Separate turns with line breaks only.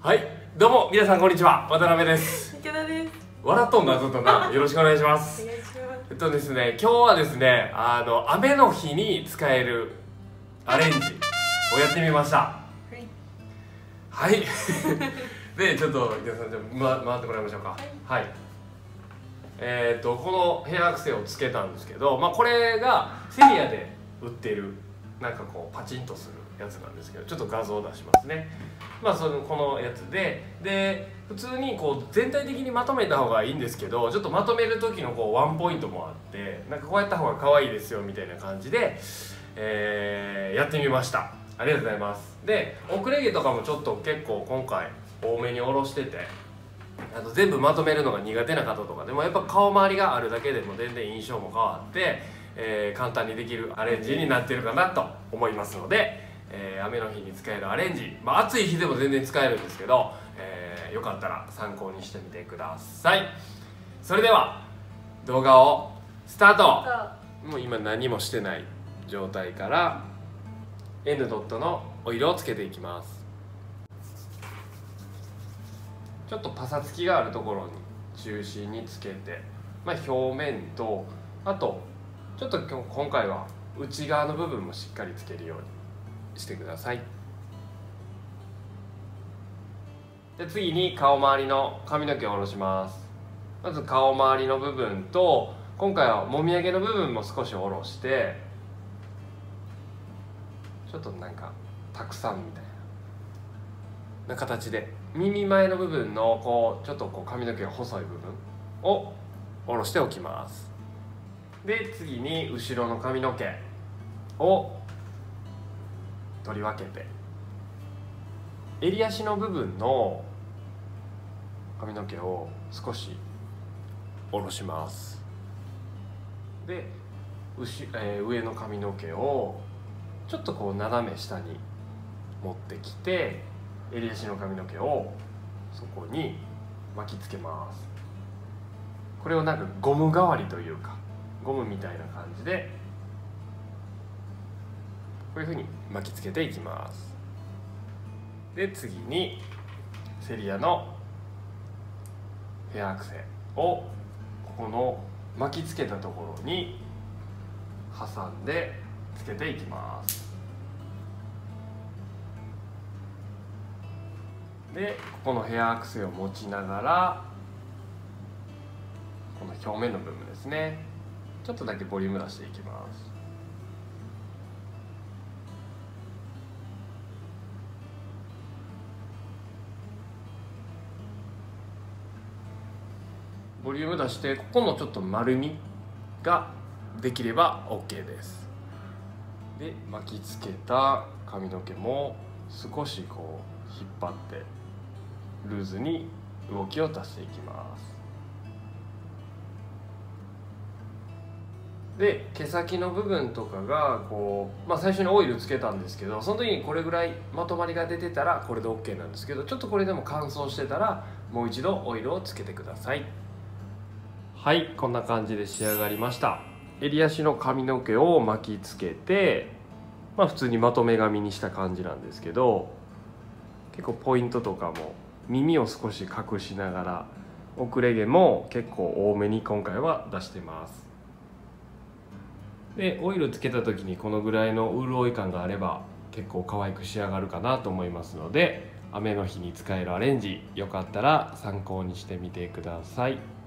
はい、どうも皆さんこんにちは、渡辺です。
池田です。
笑っとんなずっとな、よろしくお願いしま
お
す。
願いします。
ですね、今日はですね、雨の日に使えるアレンジをやってみました。
はい。
はい。で、ちょっと池田さん、回ってもらいましょうか。はい。このヘアアクセをつけたんですけど、これがセリアで売ってるなんかこうパチンとするやつなんですけど、ちょっと画像を出しますね。このやつで普通にこう全体的にまとめた方がいいんですけど、ちょっとまとめる時のこうワンポイントもあって、なんかこうやった方が可愛いですよみたいな感じで、やってみました。ありがとうございます。で、遅れ毛とかもちょっと結構今回多めに下ろしてて、全部まとめるのが苦手な方とかでもやっぱ顔周りがあるだけでも全然印象も変わって、簡単にできるアレンジになってるかなと思いますので、雨の日に使えるアレンジ、暑い日でも全然使えるんですけど、よかったら参考にしてみてください。それでは動画をスタート。もう今何もしてない状態から N ドットのオイルをつけていきます。ちょっとパサつきがあるところに中心につけて、表面とあとちょっと今回は内側の部分もしっかりつけるようにしてください。で、次に顔周りの髪の毛を下ろします。まず顔周りの部分と、今回はもみあげの部分も少し下ろして、ちょっとなんかたくさんみたいな形で耳前の部分のこうちょっとこう髪の毛が細い部分を下ろしておきます。で、次に後ろの髪の毛を取り分けて、襟足の部分の髪の毛を少し下ろします。で、上の髪の毛をちょっとこう斜め下に持ってきて、襟足の髪の毛をそこに巻きつけます。これをなんかゴム代わりというか、ゴムみたいな感じでこういうふうに巻きつけていきます。で、次にセリアのヘアアクセをここの巻きつけたところに挟んでつけていきます。で、ここのヘアアクセを持ちながらこの表面の部分ですね、ちょっとだけボリューム出していきます。ボリューム出して、ここのちょっと丸みができれば OK です。で、巻きつけた髪の毛も少しこう引っ張ってルーズに動きを足していきます。で、毛先の部分とかがこう、最初にオイルつけたんですけど、その時にこれぐらいまとまりが出てたらこれで OK なんですけど、ちょっとこれでも乾燥してたらもう一度オイルをつけてください。はい、こんな感じで仕上がりました。襟足の髪の毛を巻きつけて、普通にまとめ髪にした感じなんですけど、結構ポイントとかも耳を少し隠しながら、遅れ毛も結構多めに今回は出してます。で、オイルつけた時にこのぐらいの潤い感があれば結構可愛く仕上がるかなと思いますので、雨の日に使えるアレンジ、よかったら参考にしてみてください。